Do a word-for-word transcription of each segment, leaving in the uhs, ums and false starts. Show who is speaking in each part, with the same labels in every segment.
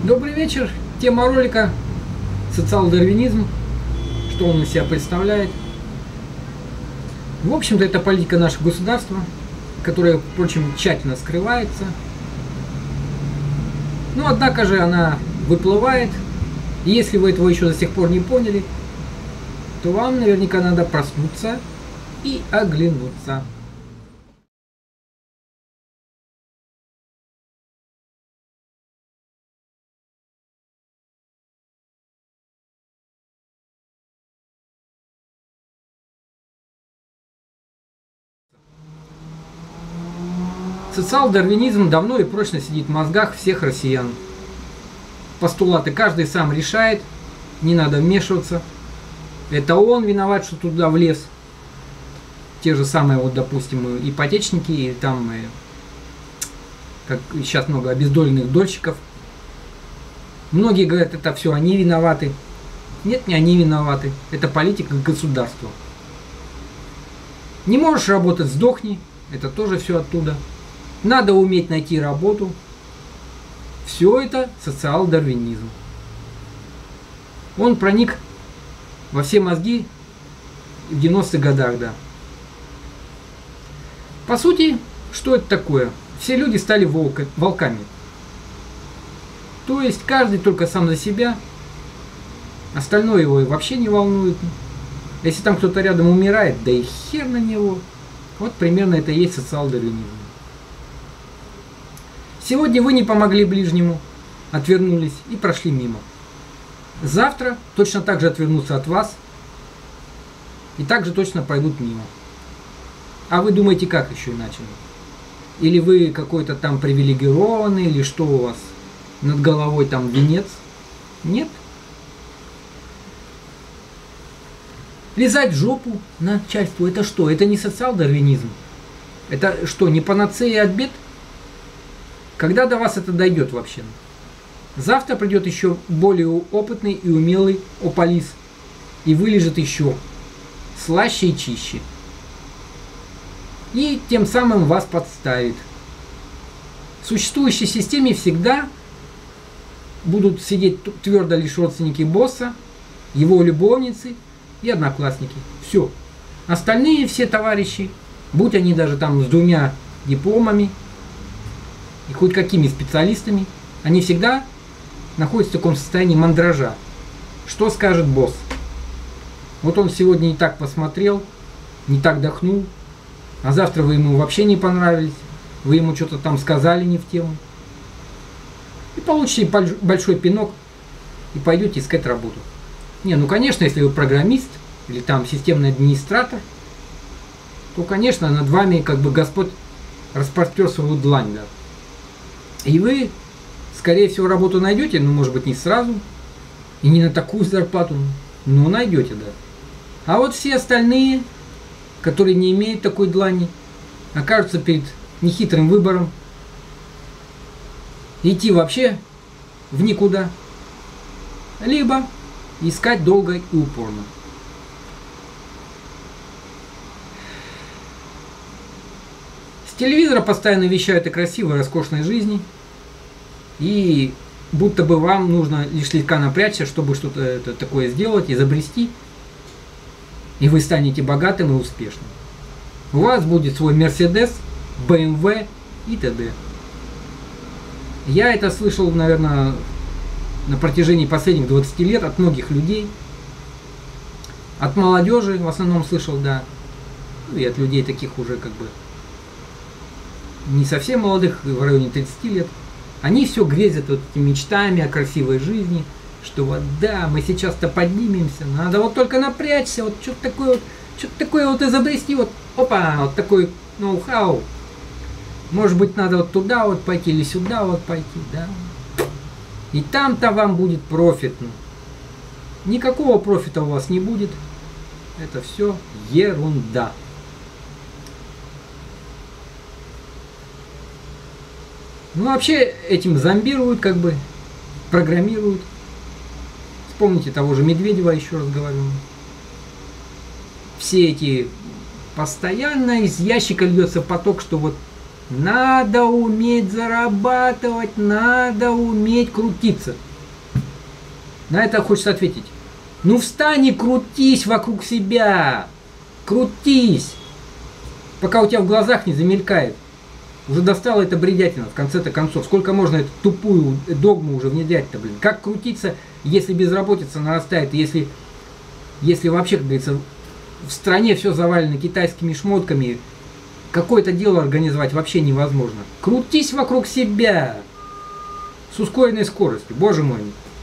Speaker 1: Добрый вечер. Тема ролика социал-дарвинизм. Что он из себя представляет? В общем-то, это политика нашего государства, которая, впрочем, тщательно скрывается. Но, однако же, она выплывает. И если вы этого еще до сих пор не поняли, то вам наверняка надо проснуться и оглянуться. Социал-дарвинизм давно и прочно сидит в мозгах всех россиян. Постулаты каждый сам решает, не надо вмешиваться. Это он виноват, что туда влез. Те же самые, вот, допустим, ипотечники, и там, как сейчас много обездоленных дольщиков. Многие говорят, это все они виноваты. Нет, не они виноваты. Это политика государства. Не можешь работать, сдохни. Это тоже все оттуда. Надо уметь найти работу. Все это социал-дарвинизм. Он проник во все мозги в девяностых годах, да. По сути, что это такое? Все люди стали волка, волками. То есть каждый только сам за себя. Остальное его вообще не волнует. Если там кто-то рядом умирает, да и хер на него. Вот примерно это и есть социал-дарвинизм. Сегодня вы не помогли ближнему, отвернулись и прошли мимо. Завтра точно так же отвернутся от вас и также точно пойдут мимо. А вы думаете, как еще иначе? Или вы какой-то там привилегированный, или что у вас? Над головой там венец? Нет? Лизать в жопу начальству — это что? Это не социал-дарвинизм? Это что, не панацея от бед? Когда до вас это дойдет вообще? Завтра придет еще более опытный и умелый ополис и вылежит еще слаще и чище. И тем самым вас подставит. В существующей системе всегда будут сидеть твердо лишь родственники босса, его любовницы и одноклассники. Все. Остальные все товарищи, будь они даже там с двумя дипломами, и хоть какими специалистами, они всегда находятся в таком состоянии мандража. Что скажет босс? Вот он сегодня не так посмотрел, не так дохнул, а завтра вы ему вообще не понравились, вы ему что-то там сказали не в тему. И получите большой пинок и пойдете искать работу. Не, ну конечно, если вы программист или там системный администратор, то, конечно, над вами как бы Господь распростер свою длань, да. И вы, скорее всего, работу найдете, ну, может быть, не сразу, и не на такую зарплату, но найдете, да. А вот все остальные, которые не имеют такой длани, окажутся перед нехитрым выбором идти вообще в никуда, либо искать долго и упорно. С телевизора постоянно вещают о красивой, роскошной жизни, и будто бы вам нужно лишь слегка напрячься, чтобы что-то такое сделать, изобрести, и вы станете богатым и успешным. У вас будет свой Мерседес, бэ эм вэ и т.д. Я это слышал, наверное, на протяжении последних двадцати лет от многих людей, от молодежи в основном слышал, да, и от людей таких уже как бы не совсем молодых, в районе тридцати лет. Они все грезят вот этими мечтами о красивой жизни, что вот да, мы сейчас-то поднимемся, надо вот только напрячься, вот что-то такое вот, что-то такое вот изобрести, вот, опа, вот такой ноу-хау. Может быть, надо вот туда вот пойти или сюда вот пойти, да. И там-то вам будет профитно. Никакого профита у вас не будет. Это все ерунда. Ну, вообще, этим зомбируют, как бы, программируют. Вспомните того же Медведева, еще раз говорю. Все эти... Постоянно из ящика льется поток, что вот Надо уметь зарабатывать, надо уметь крутиться. На это хочется ответить. Ну встань и крутись вокруг себя. Крутись. Пока у тебя в глазах не замелькает. Уже достала эта бредятина в конце-то концов. Сколько можно эту тупую догму уже внедрять-то, блин? Как крутиться, если безработица нарастает, если, если вообще, как говорится, в стране все завалено китайскими шмотками, какое-то дело организовать вообще невозможно. Крутись вокруг себя. С ускоренной скоростью. Боже мой.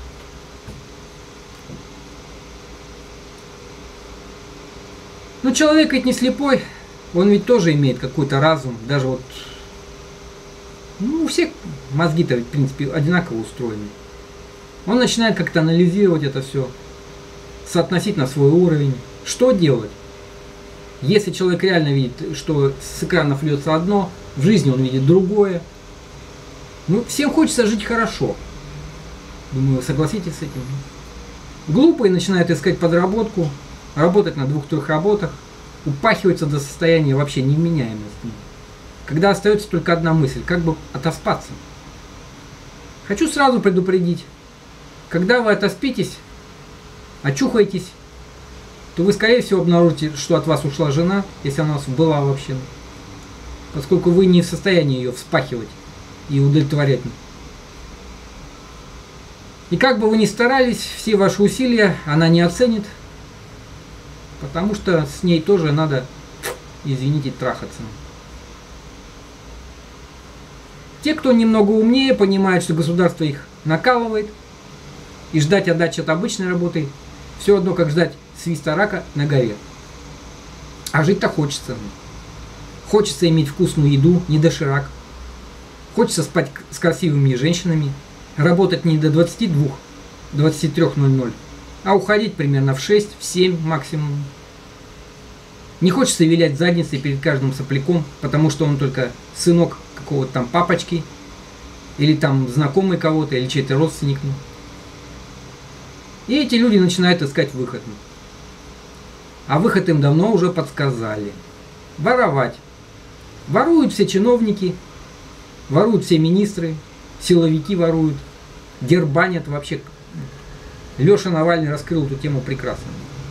Speaker 1: Но человек ведь не слепой. Он ведь тоже имеет какой-то разум. Даже вот... Ну, у всех мозги-то, в принципе, одинаково устроены. Он начинает как-то анализировать это все. Соотносить на свой уровень. Что делать? Если человек реально видит, что с экранов льется одно, в жизни он видит другое. Ну, всем хочется жить хорошо. Думаю, вы согласитесь с этим. Глупые начинают искать подработку, работать на двух-трех работах, упахиваются до состояния вообще невменяемости. Когда остается только одна мысль, как бы отоспаться. Хочу сразу предупредить, когда вы отоспитесь, очухаетесь, то вы, скорее всего, обнаружите, что от вас ушла жена, если она у вас была вообще, поскольку вы не в состоянии ее вспахивать и удовлетворять. И как бы вы ни старались, все ваши усилия она не оценит, потому что с ней тоже надо, извините, трахаться. Те, кто немного умнее, понимают, что государство их накалывает, и ждать отдачи от обычной работы все одно, как ждать свиста рака на горе. А жить-то хочется. Хочется иметь вкусную еду, не доширак. Хочется спать с красивыми женщинами, работать не до двадцати двух — двадцати трёх ноль-ноль, а уходить примерно в шесть — в семь максимум. Не хочется вилять задницей перед каждым сопляком, потому что он только сынок какого-то там папочки, или там знакомый кого-то, или чей-то родственник. И эти люди начинают искать выход. А выход им давно уже подсказали. Воровать. Воруют все чиновники, воруют все министры, силовики воруют, дербанят вообще. Леша Навальный раскрыл эту тему прекрасно.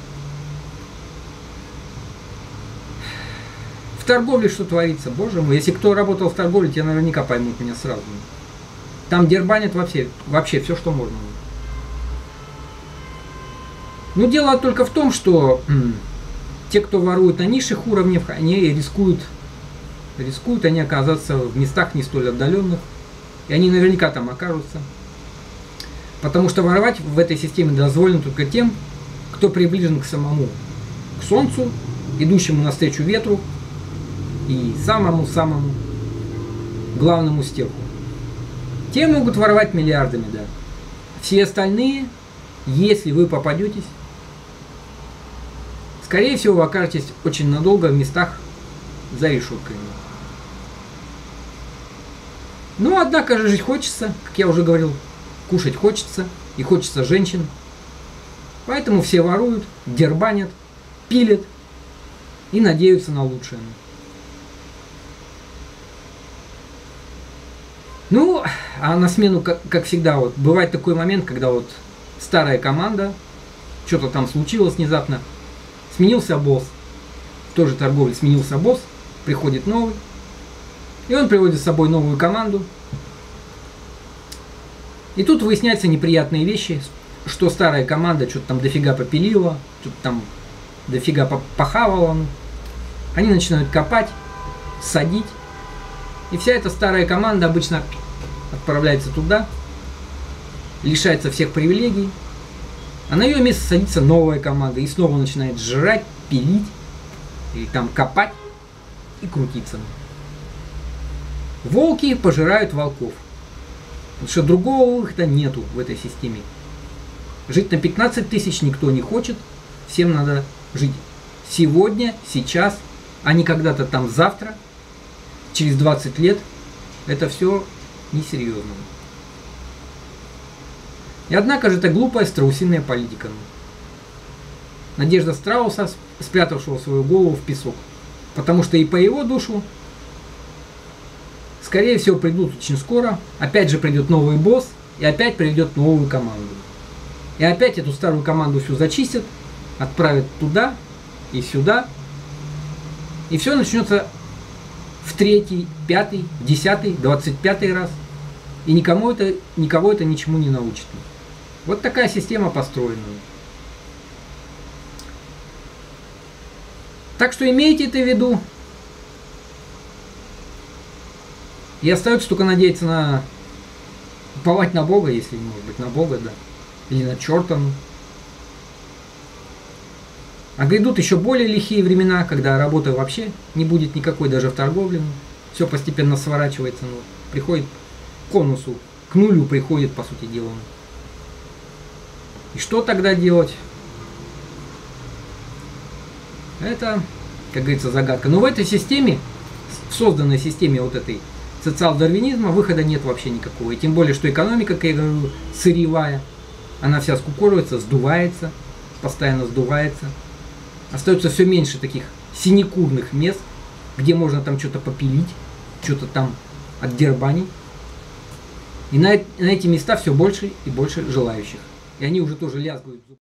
Speaker 1: В торговле что творится? Боже мой, если кто работал в торговле, те наверняка поймут меня сразу. Там дербанят вообще, вообще все, что можно. Но дело только в том, что м, те, кто воруют на низших уровнях, они рискуют, рискуют они оказаться в местах не столь отдаленных, и они наверняка там окажутся. Потому что воровать в этой системе дозволено только тем, кто приближен к самому, к солнцу, идущему навстречу ветру и самому-самому главному стерху. Те могут воровать миллиардами, да. Все остальные, если вы попадетесь, скорее всего, вы окажетесь очень надолго в местах за решетками. Но, однако же, жить хочется, как я уже говорил, кушать хочется, и хочется женщин. Поэтому все воруют, дербанят, пилят и надеются на лучшее. Ну, а на смену, как, как всегда, вот бывает такой момент, когда вот старая команда, что-то там случилось внезапно, сменился босс, в той же торговле сменился босс, приходит новый, и он приводит с собой новую команду. И тут выясняются неприятные вещи, что старая команда что-то там дофига попилила, что-то там дофига похавала. Они начинают копать, садить. И вся эта старая команда обычно отправляется туда, лишается всех привилегий, а на ее место садится новая команда и снова начинает жрать, пилить, или там копать и крутиться. Волки пожирают волков. Потому что другого выхода нету в этой системе. Жить на пятнадцать тысяч никто не хочет. Всем надо жить сегодня, сейчас, а не когда-то там завтра, через двадцать лет. Это все несерьезно. И однако же это глупая страусиная политика. Надежда страуса, спрятавшего свою голову в песок. Потому что и по его душу скорее всего, придут очень скоро. Опять же придет новый босс и опять приведет новую команду. И опять эту старую команду всю зачистят, отправят туда и сюда. И все начнется в третий, пятый, десятый, двадцать пятый раз. И никому это, никого это ничему не научит. Вот такая система построена. Так что имейте это в виду. И остается только надеяться на... уповать на Бога, если, может быть, на Бога, да. Или на черта. Ну. А грядут еще более лихие времена, когда работы вообще не будет никакой, даже в торговле. Ну. Все постепенно сворачивается. Ну. Приходит к конусу, к нулю приходит, по сути дела. И что тогда делать? Это, как говорится, загадка. Но в этой системе, в созданной системе вот этой социал-дарвинизма, выхода нет вообще никакого. И тем более, что экономика, как я говорю, сырьевая. Она вся скукоживается, сдувается, постоянно сдувается. Остается все меньше таких синекурных мест, где можно там что-то попилить, что-то там отдербанить. И на, на эти места все больше и больше желающих. И они уже тоже лязгают.